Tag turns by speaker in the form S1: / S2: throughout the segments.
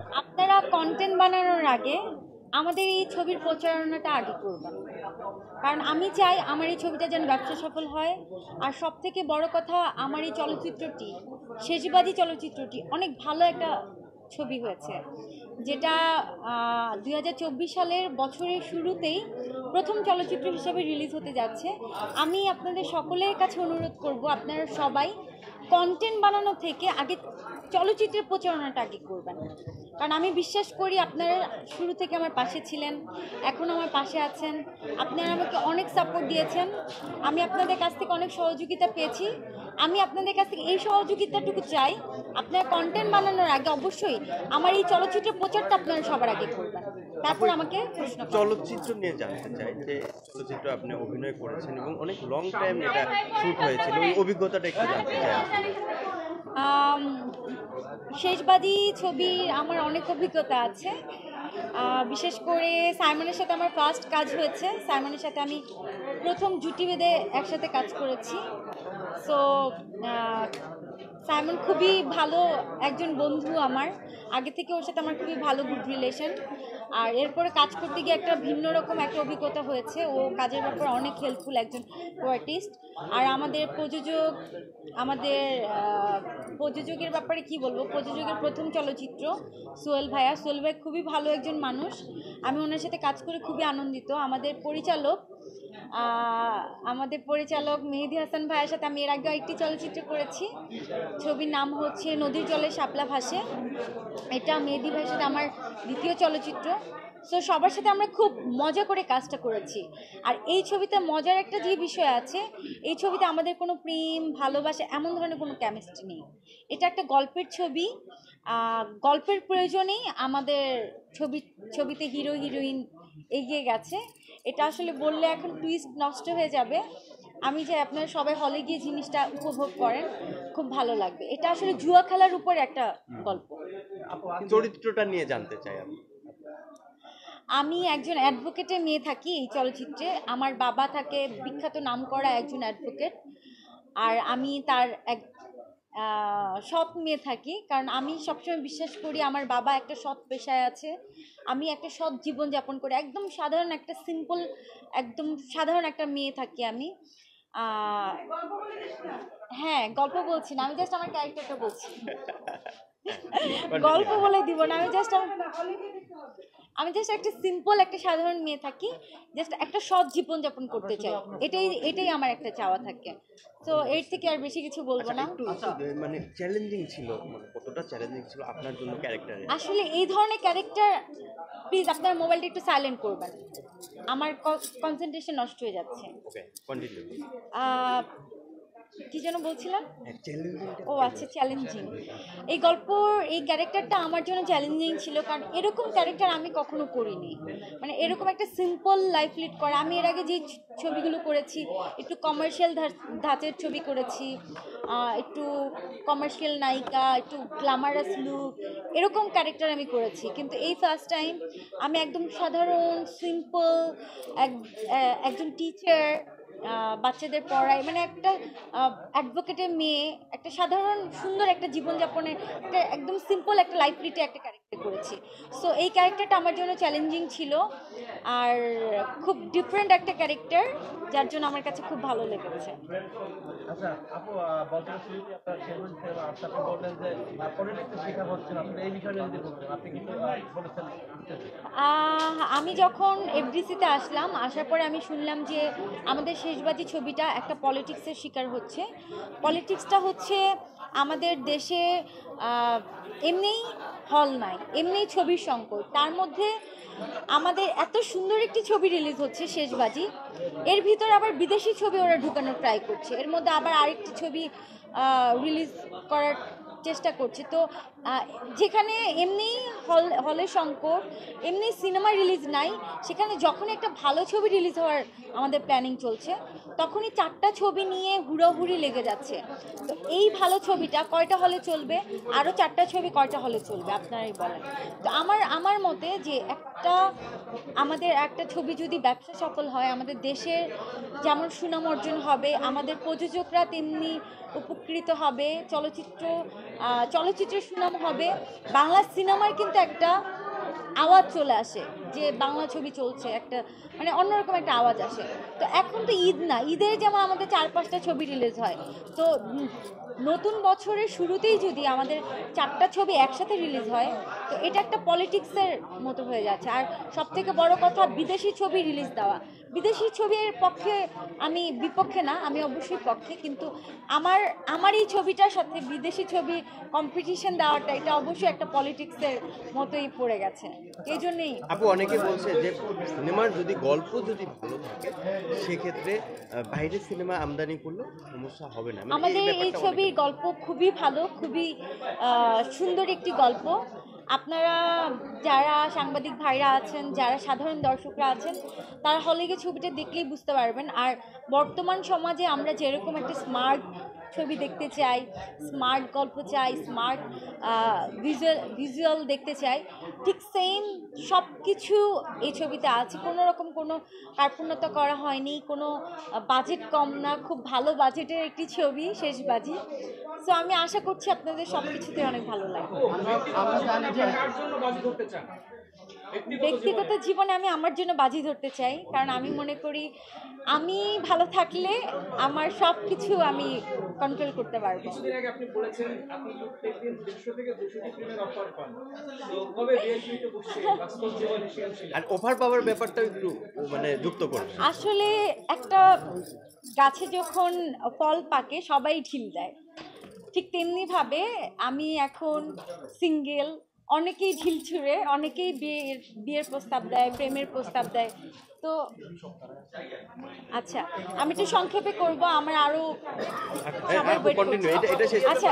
S1: আপনারা কন্টেন্ট বানানোর আগে আমাদের এই ছবির প্রচারণাটা আগে করবেন, কারণ আমি চাই আমার এই ছবিটা যেন ব্যবসা সফল হয়। আর সব থেকে বড় কথা, আমার এই চলচ্চিত্রটি, শেষবাজি চলচ্চিত্রটি অনেক ভালো একটা ছবি হয়েছে, যেটা 2024 সালের বছরের শুরুতেই প্রথম চলচ্চিত্র হিসেবে রিলিজ হতে যাচ্ছে। আমি আপনাদের সকলের কাছে অনুরোধ করব, আপনারা সবাই কন্টেন্ট বানানো থেকে আগে চলচ্চিত্রের প্রচারণাটা আগে করবেন। কারণ আমি বিশ্বাস করি আপনারা শুরু থেকে আমার পাশে ছিলেন, এখন আমার পাশে আছেন, আপনারা আমাকে অনেক সাপোর্ট দিয়েছেন, আমি আপনাদের কাছ থেকে অনেক সহযোগিতা পেয়েছি। আমি আপনাদের কাছ থেকে এই সহযোগিতাটুকু চাই, আপনারা কন্টেন্ট বানানোর আগে অবশ্যই আমার এই চলচ্চিত্রের প্রচারটা আপনারা সবার আগে করবেন, তারপর আমাকে প্রশ্ন করবেন।
S2: চলচ্চিত্র নিয়ে জানতে চাই যে চলচ্চিত্র আপনি অভিনয় করেছেন এবং অনেক লং টাইম এটা শুট হয়েছিল, ওই অভিজ্ঞতাটা একটু জানতে চাই আসলে।
S1: আম, শেষবাজি ছবির আমার অনেক অভিজ্ঞতা আছে। বিশেষ করে সাইমনের সাথে আমার ফার্স্ট কাজ হয়েছে, সাইমনের সাথে আমি প্রথম জুটি বেঁধে একসাথে কাজ করেছি। সো সাইমন খুবই ভালো একজন বন্ধু আমার, আগে থেকে ওর সাথে আমার খুবই ভালো গুড রিলেশন। আর এরপরে কাজ করতে গিয়ে একটা ভিন্ন রকম একটা অভিজ্ঞতা হয়েছে, ও কাজের ব্যাপারে অনেক হেল্পফুল একজন আর্টিস্ট। আর প্রযোজকের ব্যাপারে কি বলবো, প্রযোজকের প্রথম চলচ্চিত্র সোহেল ভাইয়া, সোহেল ভাই খুবই ভালো একজন মানুষ, আমি ওনার সাথে কাজ করে খুবই আনন্দিত। আমাদের পরিচালক মেহেদী হাসান ভাইয়ের সাথে আমি এর আগে একটি চলচ্চিত্র করেছি, ছবির নাম হচ্ছে নদীর জলে শাপলা ভাসে। এটা মেহেদী ভাইয়ের সাথে আমার দ্বিতীয় চলচ্চিত্র। সো সবার সাথে আমরা খুব মজা করে কাজটা করেছি। আর এই ছবিতে মজার একটা যে বিষয় আছে, এই ছবিতে আমাদের কোনো প্রেম ভালোবাসা এমন ধরনের কোনো কেমিস্ট্রি নেই। এটা একটা গল্পের ছবি, গল্পের প্রয়োজনেই আমাদের ছবিতে হিরো হিরোইন এগিয়ে গেছে। এটা আসলে বললে এখন টুইস্ট নষ্ট হয়ে যাবে। আমি যে আপনারা সবাই হলে গিয়ে জিনিসটা উপভোগ করেন, খুব ভালো লাগবে। এটা আসলে জুয়া খেলার উপর একটা গল্প।
S2: চরিত্রটা নিয়ে জানতে চাই আমি।
S1: আমি একজন অ্যাডভোকেটের মেয়ে থাকি এই চলচ্চিত্রে। আমার বাবা থাকে বিখ্যাত নামকরা একজন অ্যাডভোকেট, আর আমি তার এক সৎ মেয়ে থাকি। কারণ আমি সবসময় বিশ্বাস করি আমার বাবা একটা সৎ পেশায় আছে, আমি একটা সৎ জীবনযাপন করি, একদম সাধারণ একটা সিম্পল, একদম সাধারণ একটা মেয়ে থাকি আমি। আহ, হ্যাঁ, গল্প বলছি না, আমি জাস্ট আমার ক্যারেক্টারটা বলছি। গল্প বলে দিব না, আমি জাস্ট একটা সিম্পল একটা সাধারণ মেয়ে থাকি, জাস্ট একটা সৎ জীবনযাপন করতে চাই। এটাই আমার একটা চাওয়া থাকে। তো এর থেকে আর বেশি কিছু বলবো না।
S2: একটু মানে চ্যালেঞ্জিং ছিল, মানে কতটা চ্যালেঞ্জিং ছিল আপনার জন্য ক্যারেক্টারে?
S1: আসলে এই ধরনের ক্যারেক্টার, প্লিজ আপনার মোবাইলটা একটু সাইলেন্ট করবেন, আমার কনসেন্ট্রেশন নষ্ট হয়ে যাচ্ছে।
S2: ওকে, কন্টিনিউ।
S1: আহ, কি যেন বলছিলাম? ও আচ্ছা, চ্যালেঞ্জিং। এই ক্যারেক্টারটা আমার জন্য চ্যালেঞ্জিং ছিল, কারণ এরকম ক্যারেক্টার আমি কখনো করিনি। মানে এরকম একটা সিম্পল লাইফ লিড করা, আমি এর আগে যে ছবিগুলো করেছি একটু কমার্শিয়াল ধাঁচের ছবি করেছি, একটু কমার্শিয়াল নায়িকা, একটু গ্ল্যামারাস লুক, এরকম ক্যারেক্টার আমি করেছি। কিন্তু এই ফার্স্ট টাইম আমি একদম সাধারণ সিম্পল একজন টিচার, বাচ্চাদের পড়ায়, মানে একটা অ্যাডভোকেটের মেয়ে, একটা সাধারণ সুন্দর একটা জীবনযাপনের একটা একদম সিম্পল একটা লাইফ লিটে একটা ক্যারেক্টার করেছি। সো এই ক্যারেক্টারটা আমার জন্য চ্যালেঞ্জিং ছিল, আর খুব ডিফারেন্ট একটা ক্যারেক্টার, যার জন্য আমার কাছে খুব ভালো লেগেছে।
S3: আচ্ছা আপু, বছরের শুরুতে আপনার শেরবাজি সিনেমা আসতে আপনি বললেন যে পলিটিক্স শেখা হচ্ছে না, আপনি এই বিষয়টা যদি বলতেন, আপনি কিন্তু বলেছেন আসতেছে।
S1: আমি যখন এফডিসিতে আসলাম, আসার পরে আমি শুনলাম যে আমাদের শেষবাজি ছবিটা একটা পলিটিক্সের শিকার হচ্ছে। পলিটিক্সটা হচ্ছে আমাদের দেশে এমনিই হল নাই, এমনিই ছবির সংকট, তার মধ্যে আমাদের এত সুন্দর একটি ছবি রিলিজ হচ্ছে শেষবাজি, এর ভিতর আবার বিদেশি ছবি ওরা ঢুকানোর ট্রাই করছে, এর মধ্যে আবার আরেকটি ছবি রিলিজ করার চেষ্টা করছে। তো যেখানে এমনি হলে সংকট, এমনি সিনেমা রিলিজ নাই, সেখানে যখন একটা ভালো ছবি রিলিজ হওয়ার আমাদের প্ল্যানিং চলছে, তখনই 4টা ছবি নিয়ে হুড়োহুড়ি লেগে যাচ্ছে। তো এই ভালো ছবিটা কয়টা হলে চলবে, আরও 4টা ছবি কয়টা হলে চলবে আপনারাই বলেন। তো আমার মতে যে আমাদের একটা ছবি যদি ব্যবসা সফল হয়, আমাদের দেশের যেমন সুনাম অর্জন হবে, আমাদের প্রযোজকরা তেমনি উপকৃত হবে, চলচ্চিত্রের সুনাম হবে বাংলা সিনেমার কিন্তু একটা আওয়াজ চলে আসে যে বাংলা ছবি চলছে, একটা মানে অন্যরকম একটা আওয়াজ আসে। তো এখন তো ঈদ না, ঈদের যেমন আমাদের 4-5টা ছবি রিলিজ হয়, তো নতুন বছরের শুরুতেই যদি আমাদের 4টা ছবি একসাথে রিলিজ হয়, তো এটা একটা পলিটিক্সের মতো হয়ে যাচ্ছে। আর সব থেকে বড় কথা, বিদেশি ছবি রিলিজ দেওয়া, বিদেশি ছবির পক্ষে আমি বিপক্ষে না, আমি অবশ্যই পক্ষে, কিন্তু আমার এই ছবিটার সাথে বিদেশি ছবি কম্পিটিশন দেওয়াটা এটা অবশ্যই একটা পলিটিক্সের মতোই পড়ে গেছে, এই জন্যেই।
S2: আপু অনেকে বলছে যে সিনেমার যদি গল্প যদি ভালো থাকে সেক্ষেত্রে বাইরের সিনেমা আমদানি করলে সমস্যা হবে না, মানে
S1: আমাদের এই
S2: ব্যাপারটা
S1: ছবির গল্প খুবই ভালো, খুবই সুন্দর একটি গল্প। আপনারা যারা সাংবাদিক ভাইরা আছেন, যারা সাধারণ দর্শকরা আছেন, তারা হলে গিয়ে ছবিটা দেখলেই বুঝতে পারবেন। আর বর্তমান সমাজে আমরা যেরকম একটা স্মার্ট ছবি দেখতে চাই, স্মার্ট গল্প চাই, স্মার্ট ভিজুয়াল দেখতে চাই, ঠিক সেম সব কিছু এই ছবিতে আছে। কোনো রকম কোনো কার্পণ্যতা করা হয়নি, কোনো বাজেট কম না, খুব ভালো বাজেটের একটি ছবি, শেষবাজি। সো আমি আশা করছি আপনাদের সব কিছুতে অনেক ভালো লাগবে। ব্যক্তিগত জীবনে আমি আমার জন্য বাজি ধরতে চাই, কারণ আমি মনে করি আমি ভালো থাকলে আমার সব কিছু আমি কন্ট্রোল করতে পারবো।
S4: কিছুদিন আগে আপনি বলেছেন আপনি প্রত্যেকদিন 150 থেকে 200টি প্রেমের অফার পান, তো কবে রিয়েলিটিতে বসছে বাস্তব জীবনে সেম ছিল?
S2: আর অফার পাওয়ার ব্যাপারটা একটু মানে যুক্ত করবে।
S1: আসলে একটা গাছে যখন ফল পাকে সবাই ঢিল দেয়, ঠিক তেমনিভাবে আমি এখন সিঙ্গেল, অনেকেই ঢিল ছুঁড়ে, অনেকেই বিয়ের প্রস্তাব দেয়, প্রেমের প্রস্তাব দেয়। তো আচ্ছা, আমি একটু সংক্ষেপে করব, আমার আরো সময় wait
S2: কন্টিনিউ,
S1: করছে।
S2: এটা শেষ।
S1: আচ্ছা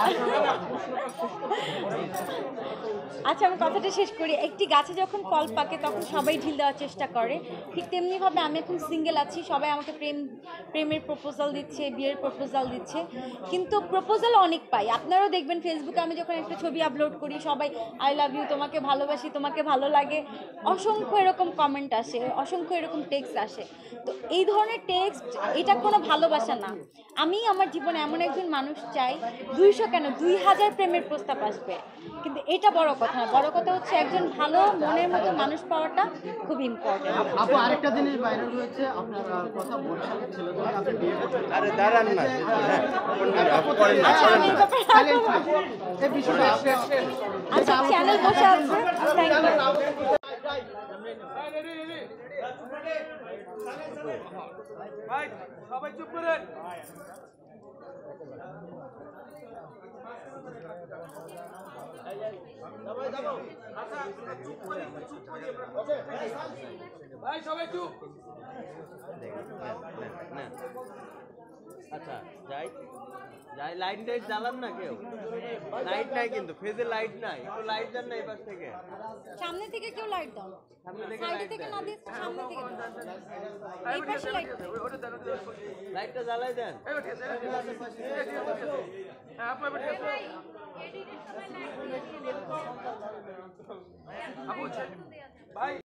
S1: আচ্ছা, আমি কথাটা শেষ করি। একটি গাছে যখন ফল পাকে তখন সবাই ঢিল দেওয়ার চেষ্টা করে, ঠিক তেমনিভাবে আমি এখন সিঙ্গেল আছি, সবাই আমাকে প্রেমের প্রপোজাল দিচ্ছে, বিয়ের প্রপোজাল দিচ্ছে, কিন্তু প্রপোজাল অনেক পাই। আপনারাও দেখবেন ফেসবুকে আমি যখন একটা ছবি আপলোড করি, সবাই আই লাভ ইউ, তোমাকে ভালোবাসি, তোমাকে ভালো লাগে, অসংখ্য এরকম কমেন্ট আসে, অসংখ্য এরকম টেক্সট আসে। তো এই ধরনের টেক্সট, এটা কোনো ভালোবাসা না। আমি আমার জীবনে এমন একজন মানুষ চাই, 200 কেন 2000 প্রেমের প্রস্তাব আসবে, কিন্তু এটা বড় কথা না। বড় কথা হচ্ছে একজন ভালো মনের মতো মানুষ পাওয়াটা খুব ইম্পর্টেন্ট।
S5: আপু আরেকটা জিনিস ভাইরাল হয়েছে, আপনার কথা বরিশালের ছেলেদের আপনি বিয়ে করতে
S2: আরে দাঁড়ান না, হ্যাঁ করেন না,
S1: আচ্ছা,
S2: করেন
S1: আমি এই
S2: না।
S1: ব্যাপারে
S5: এই বিষয়টা
S1: আচ্ছা, চ্যানেল বসে আছে, থ্যাংক ইউ।
S4: ভাই সবাই চুপ করেন। ভাই সবাই চুপ।
S2: না। আচ্ছা যাই যাই, লাইট টাইট জ্বালান না কেউ, লাইট নাই কিন্তু ফেজে লাইট নাই, একটু লাইট দেন না এবার থেকে,
S1: সামনে থেকে কেউ লাইট দাও,
S2: সামনে থেকে
S1: সাইডে
S2: লাইট
S1: থেকে
S2: দেন,
S1: না দিয়ে সামনে থেকে দাও, এই পাশে লাইট দাও।
S2: লাইটটা জ্বালাই দেন।
S4: ভাই